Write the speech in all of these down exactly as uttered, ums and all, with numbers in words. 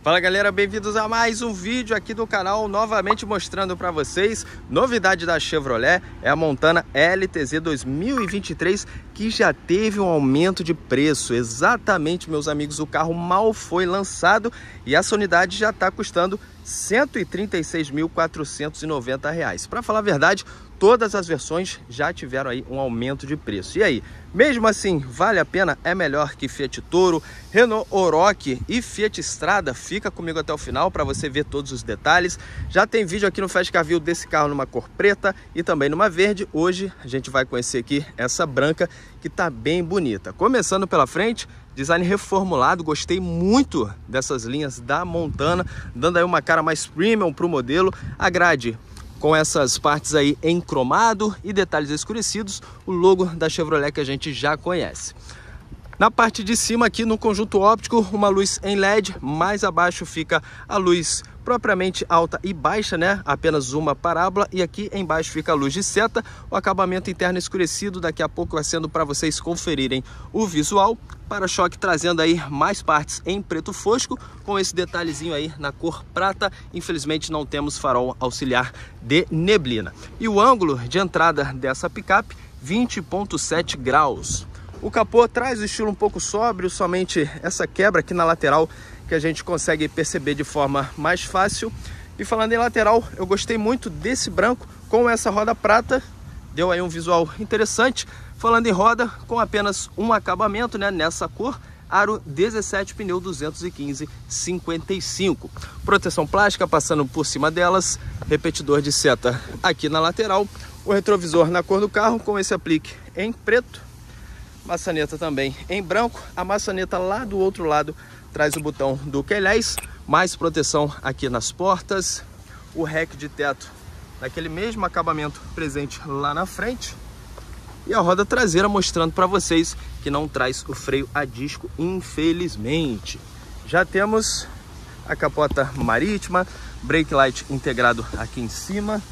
Fala galera, bem-vindos a mais um vídeo aqui do canal, novamente mostrando para vocês novidade da Chevrolet, é a Montana L T Z dois mil e vinte e três, que já teve um aumento de preço. Exatamente, meus amigos, o carro mal foi lançado e essa unidade já está custando cento e trinta e seis mil quatrocentos e noventa reais. Para falar a verdade, todas as versões já tiveram aí um aumento de preço. E aí, mesmo assim, vale a pena? É melhor que Fiat Toro, Renault Oroch e Fiat Strada? Fica comigo até o final para você ver todos os detalhes. Já tem vídeo aqui no Fast Car View desse carro numa cor preta e também numa verde. Hoje a gente vai conhecer aqui essa branca que tá bem bonita. Começando pela frente, design reformulado, gostei muito dessas linhas da Montana, dando aí uma cara mais premium para o modelo. A grade com essas partes aí em cromado e detalhes escurecidos, o logo da Chevrolet que a gente já conhece. Na parte de cima aqui no conjunto óptico, uma luz em L E D, mais abaixo fica a luz propriamente alta e baixa, né? Apenas uma parábola, e aqui embaixo fica a luz de seta, o acabamento interno escurecido. Daqui a pouco vai sendo para vocês conferirem o visual. Para-choque trazendo aí mais partes em preto fosco, com esse detalhezinho aí na cor prata. Infelizmente não temos farol auxiliar de neblina. E o ângulo de entrada dessa picape, vinte ponto sete graus. O capô traz o estilo um pouco sóbrio, somente essa quebra aqui na lateral que a gente consegue perceber de forma mais fácil. E falando em lateral, eu gostei muito desse branco com essa roda prata, deu aí um visual interessante. Falando em roda, com apenas um acabamento, né, nessa cor, aro dezessete, pneu duzentos e quinze cinquenta e cinco. Proteção plástica passando por cima delas, repetidor de seta aqui na lateral, o retrovisor na cor do carro com esse aplique em preto. Maçaneta também em branco. A maçaneta lá do outro lado traz o botão do Quelés, mais proteção aqui nas portas. O rack de teto daquele mesmo acabamento presente lá na frente. E a roda traseira mostrando para vocês que não traz o freio a disco, infelizmente. Já temos a capota marítima, brake light integrado aqui em cima.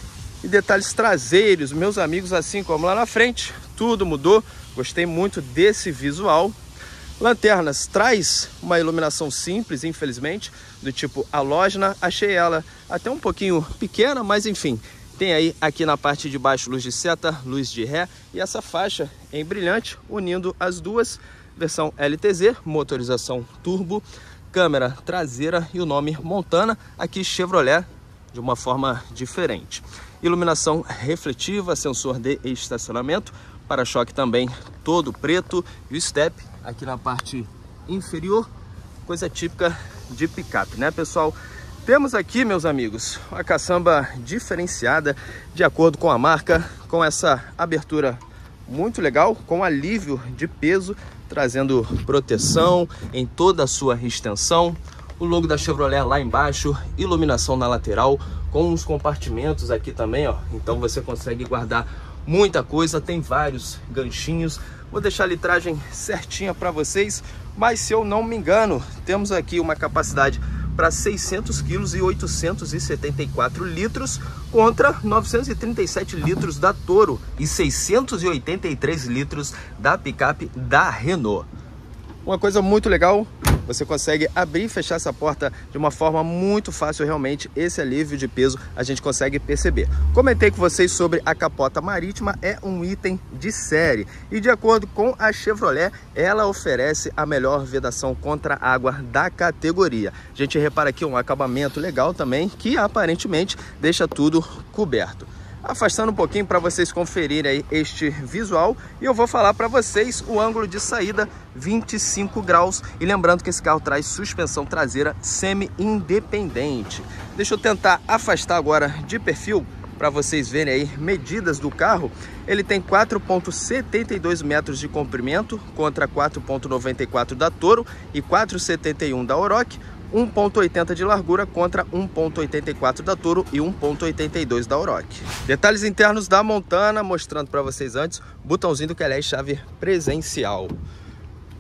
E detalhes traseiros, meus amigos, assim como lá na frente, tudo mudou. Gostei muito desse visual. Lanternas traz uma iluminação simples, infelizmente, do tipo halógena. Achei ela até um pouquinho pequena, mas enfim, tem aí aqui na parte de baixo luz de seta, luz de ré e essa faixa em brilhante unindo as duas. Versão L T Z, motorização turbo, câmera traseira e o nome Montana, aqui Chevrolet de uma forma diferente. Iluminação refletiva, sensor de estacionamento, para-choque também todo preto e o step aqui na parte inferior, coisa típica de picape, né, pessoal? Temos aqui, meus amigos, uma caçamba diferenciada de acordo com a marca, com essa abertura muito legal, com alívio de peso, trazendo proteção em toda a sua extensão. O logo da Chevrolet lá embaixo, iluminação na lateral, com os compartimentos aqui também, ó. Então você consegue guardar muita coisa, tem vários ganchinhos. Vou deixar a litragem certinha para vocês, mas se eu não me engano, temos aqui uma capacidade para seiscentos quilos e oitocentos e setenta e quatro litros contra novecentos e trinta e sete litros da Toro e seiscentos e oitenta e três litros da picape da Renault. Uma coisa muito legal, você consegue abrir e fechar essa porta de uma forma muito fácil. Realmente esse alívio de peso a gente consegue perceber. Comentei com vocês sobre a capota marítima, é um item de série e de acordo com a Chevrolet, ela oferece a melhor vedação contra água da categoria. A gente repara aqui um acabamento legal também, que aparentemente deixa tudo coberto. Afastando um pouquinho para vocês conferirem aí este visual, e eu vou falar para vocês o ângulo de saída vinte e cinco graus, e lembrando que esse carro traz suspensão traseira semi-independente. Deixa eu tentar afastar agora de perfil para vocês verem aí medidas do carro. Ele tem quatro ponto setenta e dois metros de comprimento contra quatro ponto noventa e quatro da Toro e quatro ponto setenta e um da Oroch. um ponto oitenta de largura contra um ponto oitenta e quatro da Toro e um ponto oitenta e dois da Oroch. Detalhes internos da Montana, mostrando para vocês antes, botãozinho do Quelés, chave presencial.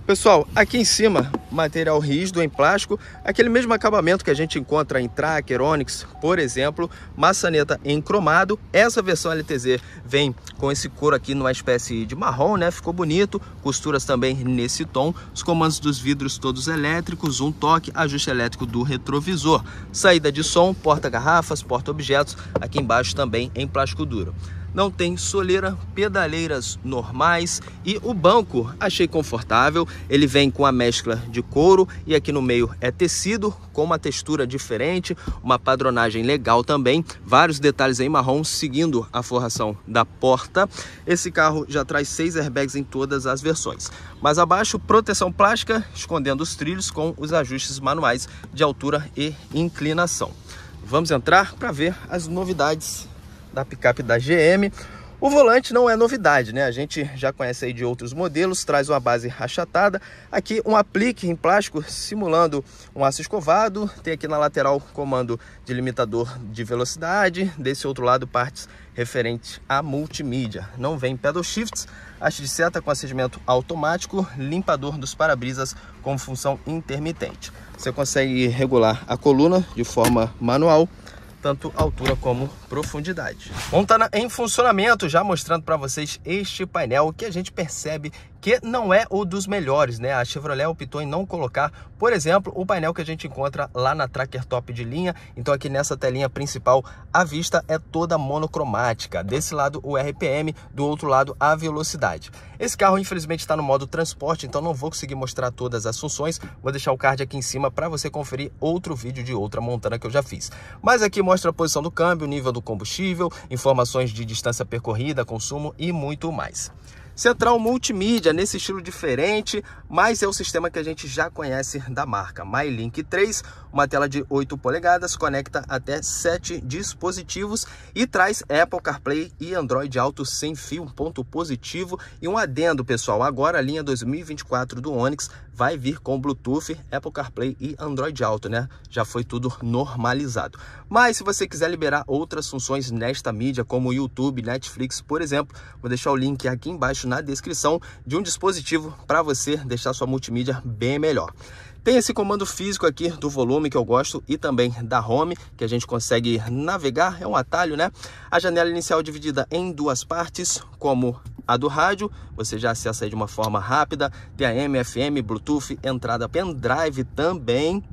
Pessoal, aqui em cima, material rígido em plástico, aquele mesmo acabamento que a gente encontra em Tracker, Onix, por exemplo, maçaneta em cromado. Essa versão L T Z vem com esse couro aqui numa espécie de marrom, né? Ficou bonito, costuras também nesse tom, os comandos dos vidros todos elétricos, um toque, ajuste elétrico do retrovisor, saída de som, porta-garrafas, porta-objetos, aqui embaixo também em plástico duro. Não tem soleira, pedaleiras normais e o banco achei confortável. Ele vem com a mescla de couro e aqui no meio é tecido com uma textura diferente, uma padronagem legal também, vários detalhes em marrom seguindo a forração da porta. Esse carro já traz seis airbags em todas as versões. Mais abaixo, proteção plástica escondendo os trilhos com os ajustes manuais de altura e inclinação. Vamos entrar para ver as novidades da picape da G M. O volante não é novidade, né? A gente já conhece aí de outros modelos, traz uma base achatada, aqui um aplique em plástico simulando um aço escovado, tem aqui na lateral comando de limitador de velocidade, desse outro lado partes referentes à multimídia. Não vem pedal shifts, haste de seta com acendimento automático, limpador dos para-brisas com função intermitente. Você consegue regular a coluna de forma manual, tanto altura como profundidade. Montana em funcionamento, já mostrando para vocês este painel que a gente percebe que não é o dos melhores, né? A Chevrolet optou em não colocar, por exemplo, o painel que a gente encontra lá na Tracker top de linha. Então aqui nessa telinha principal a vista é toda monocromática. Desse lado o R P M, do outro lado a velocidade. Esse carro infelizmente está no modo transporte, então não vou conseguir mostrar todas as funções. Vou deixar o card aqui em cima para você conferir outro vídeo de outra Montana que eu já fiz. Mas aqui mostra a posição do câmbio, nível do combustível, informações de distância percorrida, consumo e muito mais. Central multimídia nesse estilo diferente, mas é o sistema que a gente já conhece da marca. MyLink três, uma tela de oito polegadas, conecta até sete dispositivos e traz Apple CarPlay e Android Auto sem fio, um ponto positivo. E um adendo, pessoal, agora a linha dois mil e vinte e quatro do Onix vai vir com Bluetooth, Apple CarPlay e Android Auto, né? Já foi tudo normalizado. Mas se você quiser liberar outras funções nesta mídia, como YouTube, Netflix, por exemplo, vou deixar o link aqui embaixo na descrição de um dispositivo para você deixar sua multimídia bem melhor. Tem esse comando físico aqui do volume que eu gosto e também da home, que a gente consegue navegar, é um atalho, né? A janela inicial dividida em duas partes, como a do rádio, você já acessa aí de uma forma rápida, tem A M, F M, Bluetooth, entrada pendrive também.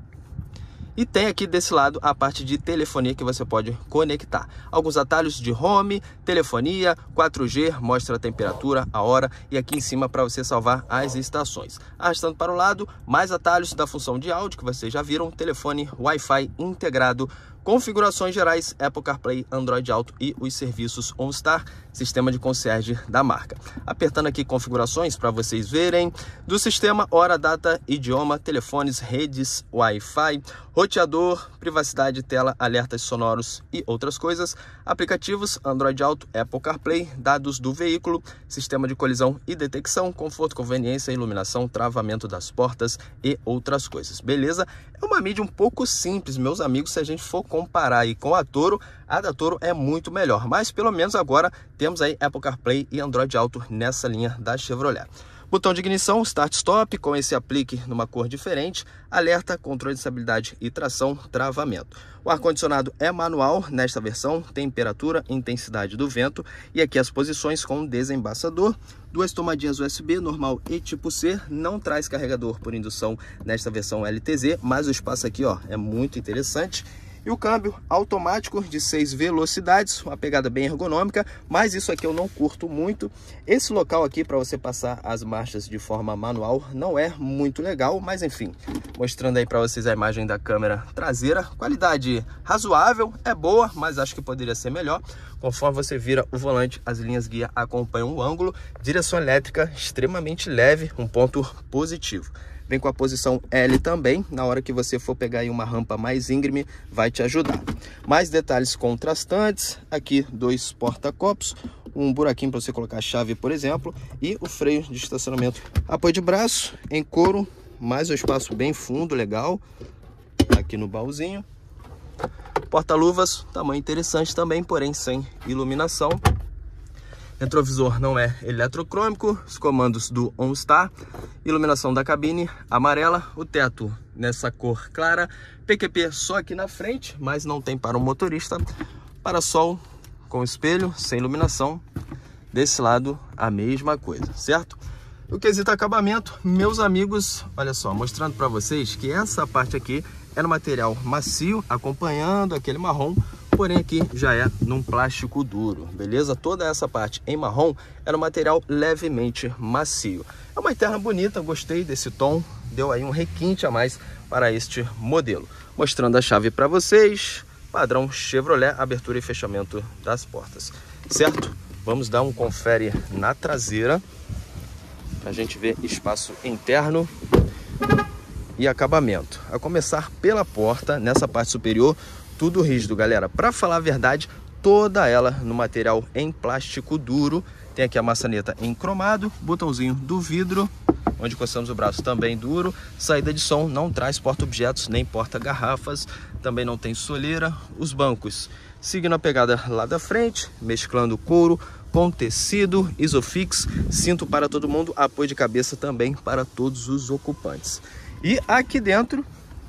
E tem aqui desse lado a parte de telefonia que você pode conectar. Alguns atalhos de home, telefonia, quatro G, mostra a temperatura, a hora e aqui em cima para você salvar as estações. Arrastando para o lado, mais atalhos da função de áudio que vocês já viram, telefone, Wi-Fi integrado, configurações gerais, Apple CarPlay, Android Auto e os serviços OnStar, sistema de concierge da marca. Apertando aqui configurações para vocês verem, do sistema, hora, data, idioma, telefones, redes, Wi-Fi, roteador, privacidade, tela, alertas sonoros e outras coisas, aplicativos, Android Auto, Apple CarPlay, dados do veículo, sistema de colisão e detecção, conforto, conveniência, iluminação, travamento das portas e outras coisas, beleza? É uma mídia um pouco simples, meus amigos, se a gente for comparar aí com a Toro, a da Toro é muito melhor, mas pelo menos agora temos aí Apple CarPlay e Android Auto nessa linha da Chevrolet. Botão de ignição, start stop, com esse aplique numa cor diferente, alerta, controle de estabilidade e tração, travamento. O ar-condicionado é manual nesta versão, temperatura, intensidade do vento e aqui as posições com desembaçador, duas tomadinhas U S B, normal e tipo C, não traz carregador por indução nesta versão L T Z, mas o espaço aqui ó, é muito interessante. E o câmbio automático de seis velocidades, uma pegada bem ergonômica, mas isso aqui eu não curto muito. Esse local aqui para você passar as marchas de forma manual não é muito legal, mas enfim, mostrando aí para vocês a imagem da câmera traseira, qualidade razoável, é boa, mas acho que poderia ser melhor. Conforme você vira o volante, as linhas guia acompanham o ângulo, direção elétrica extremamente leve, um ponto positivo. Vem com a posição L também, na hora que você for pegar aí uma rampa mais íngreme, vai te ajudar. Mais detalhes contrastantes, aqui dois porta-copos, um buraquinho para você colocar a chave, por exemplo, e o freio de estacionamento. Apoio de braço em couro, mais um espaço bem fundo, legal, aqui no baúzinho. Porta-luvas, tamanho interessante também, porém sem iluminação. Retrovisor não é eletrocrômico, os comandos do OnStar, iluminação da cabine amarela, o teto nessa cor clara, P Q P só aqui na frente, mas não tem para o motorista, para-sol com espelho, sem iluminação, desse lado a mesma coisa, certo? O quesito acabamento, meus amigos, olha só, mostrando para vocês que essa parte aqui é no material macio, acompanhando aquele marrom, porém aqui já é num plástico duro, beleza? Toda essa parte em marrom é no material levemente macio. É uma interna bonita, gostei desse tom, deu aí um requinte a mais para este modelo. Mostrando a chave para vocês, padrão Chevrolet, abertura e fechamento das portas, certo? Vamos dar um confere na traseira, para a gente ver espaço interno e acabamento. A começar pela porta, nessa parte superior, tudo rígido, galera. Para falar a verdade, toda ela no material em plástico duro. Tem aqui a maçaneta em cromado, botãozinho do vidro, onde encostamos o braço também duro. Saída de som, não traz porta-objetos nem porta-garrafas, também não tem soleira. Os bancos seguindo a pegada lá da frente, mesclando couro com tecido, Isofix, cinto para todo mundo, apoio de cabeça também para todos os ocupantes. E aqui dentro,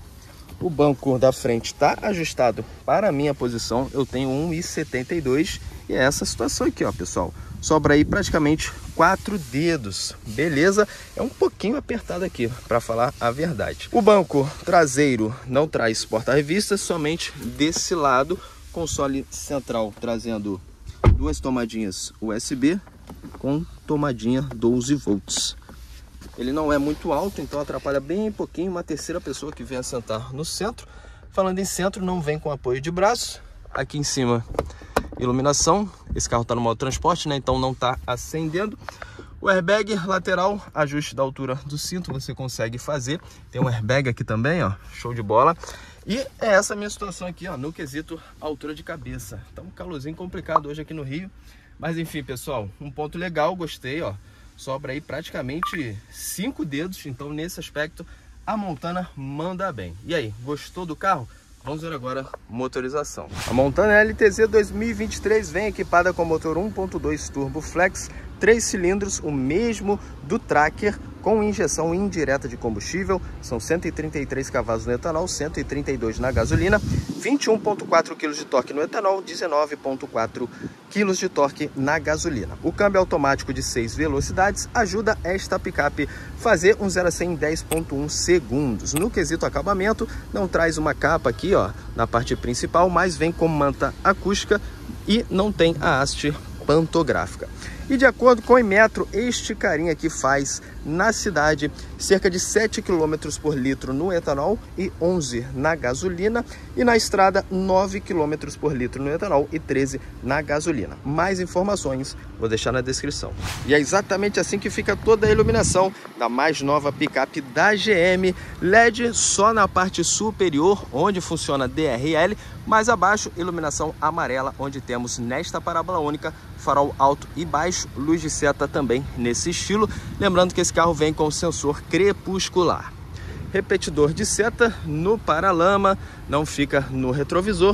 o banco da frente está ajustado para a minha posição, eu tenho um e setenta e dois e é essa situação aqui, ó, pessoal. Sobra aí praticamente quatro dedos, beleza? É um pouquinho apertado aqui, para falar a verdade. O banco traseiro não traz porta-revistas, somente desse lado, console central trazendo duas tomadinhas U S B com tomadinha doze volts. Ele não é muito alto, então atrapalha bem pouquinho uma terceira pessoa que venha sentar no centro. Falando em centro, não vem com apoio de braço. Aqui em cima, iluminação. Esse carro está no modo transporte, né? Então não está acendendo. O airbag lateral, ajuste da altura do cinto, você consegue fazer. Tem um airbag aqui também, ó, show de bola. E é essa a minha situação aqui, ó, no quesito altura de cabeça. Tá um calorzinho complicado hoje aqui no Rio. Mas enfim, pessoal, um ponto legal, gostei, ó. Sobra aí praticamente cinco dedos, então nesse aspecto a Montana manda bem. E aí, gostou do carro? Vamos ver agora motorização. A Montana L T Z dois mil e vinte e três vem equipada com motor um ponto dois Turbo Flex, três cilindros, o mesmo do Tracker, com injeção indireta de combustível. São cento e trinta e três cavalos no etanol, cento e trinta e dois na gasolina, vinte e um vírgula quatro quilos de torque no etanol, dezenove vírgula quatro quilos de torque na gasolina. O câmbio automático de seis velocidades ajuda esta picape a fazer um zero a cem em dez vírgula um segundos. No quesito acabamento, não traz uma capa aqui, ó, na parte principal, mas vem com manta acústica e não tem a haste pantográfica. E de acordo com o Inmetro, este carinha aqui faz na cidade cerca de sete quilômetros por litro no etanol e onze na gasolina, e na estrada nove quilômetros por litro no etanol e treze na gasolina. Mais informações vou deixar na descrição. E é exatamente assim que fica toda a iluminação da mais nova picape da G M, L E D só na parte superior, onde funciona D R L, mais abaixo iluminação amarela, onde temos nesta parábola única farol alto e baixo, luz de seta também nesse estilo. Lembrando que esse carro vem com sensor crepuscular. Repetidor de seta no paralama, não fica no retrovisor.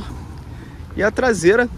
E a traseira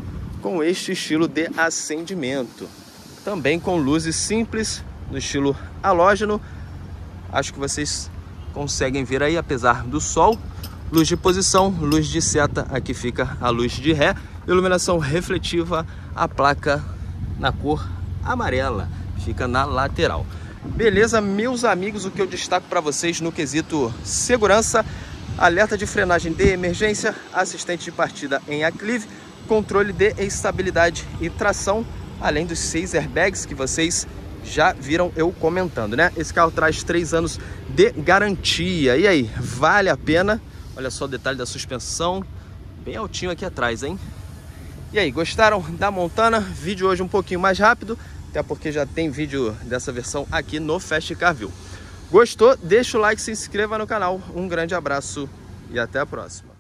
com este estilo de acendimento. Também com luzes simples, no estilo halógeno. Acho que vocês conseguem ver aí, apesar do sol. Luz de posição, luz de seta, aqui fica a luz de ré. Iluminação refletiva, a placa na cor amarela, fica na lateral. Beleza, meus amigos, o que eu destaco para vocês no quesito segurança: alerta de frenagem de emergência, assistente de partida em aclive, controle de estabilidade e tração, além dos seis airbags que vocês já viram eu comentando, né? Esse carro traz três anos de garantia. E aí, vale a pena? Olha só o detalhe da suspensão, bem altinho aqui atrás, hein? E aí, gostaram da Montana? Vídeo hoje um pouquinho mais rápido, até porque já tem vídeo dessa versão aqui no Fast Car View. Gostou? Deixa o like, se inscreva no canal. Um grande abraço e até a próxima.